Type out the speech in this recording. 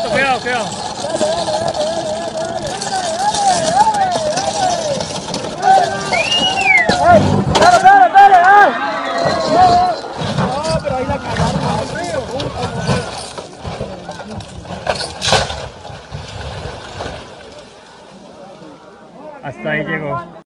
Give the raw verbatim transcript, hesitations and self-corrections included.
quieto, cuidado, cuidado. ¡Espera, espera, espera! ¡Ay! No, pero ahí la cagaron al río. Hasta ahí llegó.